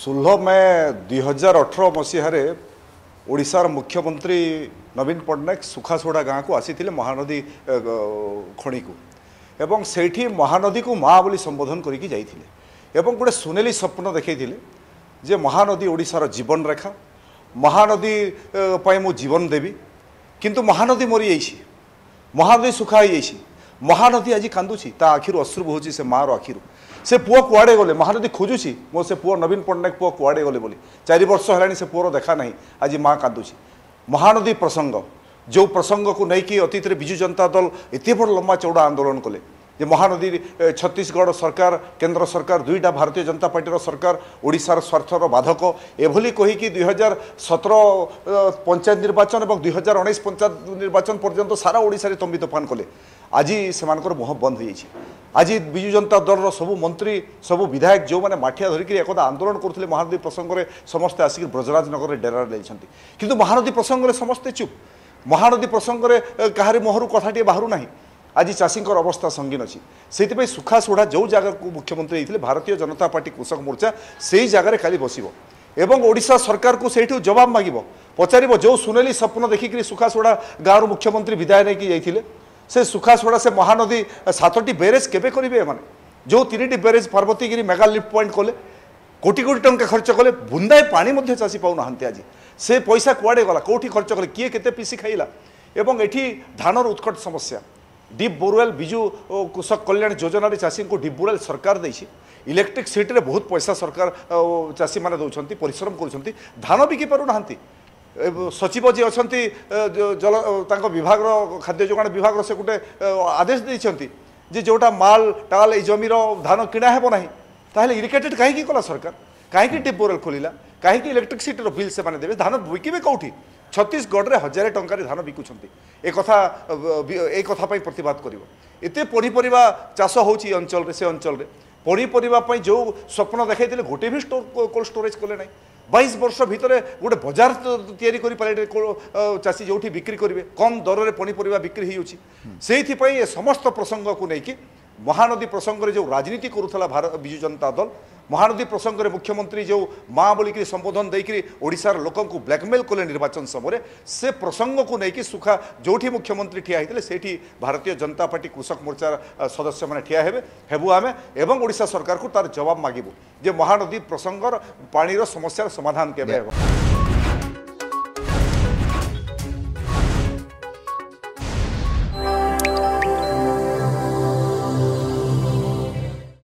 16 मई 2018 मसीह ओडिशार मुख्यमंत्री नवीन पट्टनायक सुखासोड़ा गाँव को आसी महानदी खणी को एवं सेठी महानदी को माँ बोली संबोधन करके जाइए एवं गोटे सुनेली स्वप्न देखते जे महानदी ओडिशार जीवन रेखा महानदी पाई मु जीवन देवी किंतु महानदी मरी जाइए महानदी सुखा जाइए महानदी आज कांदुची ता आखिर अश्रु बोची से माँ आखिर से पुआ कुआड़े गले महानदी खोजुची मो से पुआ नवीन पट्टनायक पुआ कुआड़े गले बोली 4 वर्ष है से पुअर देखा ना आज माँ कांदुची महानदी प्रसंग जो प्रसंग को लेकिन अतीत विजु जनता दल एत बड़ लंबा चौड़ा आंदोलन कले जे महानदी छत्तीसगढ़ सरकार केंद्र सरकार दुईटा भारतीय जनता पार्टी सरकार ओडिशार स्वार्थर बाधक एभली कहीकि 2017 पंचायत निर्वाचन और 2019 पंचायत निर्वाचन पर्यंत सारा ओडिशा रे तंबी तोफान कले आज से मुह बंद हो आज विजु जनता दल सबू मंत्री सबू विधायक जो मैंने माठिया धरिक एकदा आंदोलन करते महानदी प्रसंग में समस्ते आसिक ब्रजराज नगर डेरा किंतु महानदी प्रसंग में समस्ते चुप महानदी प्रसंग में कहार मुहर कथाटे बाहर ना आज चाषी अवस्था संगीन अच्छी से सुखासोड़ा जो जगह को मुख्यमंत्री होते भारतीय जनता पार्टी कृषक मोर्चा से जगह खाली बस एवं ओडिशा सरकार को से जवाब मांग पचार जो सुनेली स्वप्न देखिक सुखासोड़ा गाँव मुख्यमंत्री विदाय नहीं जाते से सुखासोड़ा से महानदी 7टी बैरेज केबे करेंगे एमाने जो 3टी barrage Parvatigiri mega lift point कले कोटी कोटी टंका खर्च कले बुंदाए पानी चाषी पाऊना आज से पैसा कुआड़े गला कौटी खर्च कले किए केते पीसी खाइला एवं एठी धानर उत्कट समस्या डीप बोरवेल बिजु कृषक कल्याण योजना चाषी को डीप बोरवेल सरकार देछि इलेक्ट्रिक सिटी रे बहुत पैसा सरकार चाषी माने दउछंती परिश्रम करूछंती धान बिकी पारु नाहंती सचिव जी अच्छा जल विभाग खाद्य जोगाण विभाग से गोटे आदेश देती जे जोटा माल टाल जमीर धान किणा हेब ना ताहले इरिगेटेड कहीं कला सरकार कहीं डीप बोरवेल खोलिला कहीं इलेक्ट्रिसिटी बिल से माने देबे धान बिकिबे कौटी छत्तीसगढ़ में 1000 टंकार धान बिकुंट एक कथा प्रतिवाद कर एत पनीपरिया चाष होची अंचल से अंचल पनीपरिया जो स्वप्न देखते गोटे भी कोल्ड स्टोरेज कले ना 22 वर्ष भितर गोटे बजार तैयारी कर चाषी जो बिक्री करेंगे कम दर में पनीपरिया बिक्री हो समस्त प्रसंग को लेकिन महानदी प्रसंग में जो राजनीति करुला भारत विजु जनता दल महानदी प्रसंग में मुख्यमंत्री जो माँ बोलिक संबोधन देकर ओडिशार लोक ब्लैकमेल कले निर्वाचन समय से प्रसंग को लेकिन सुखा जो मुख्यमंत्री ठिया होते से भारतीय जनता पार्टी कृषक मोर्चा सदस्य मैंने ठिया हेबू आम एवं ओडिशा सरकार को तार जवाब मागिबू जे महानदी प्रसंगर पानीर समस्यार समाधान केबे हेबो।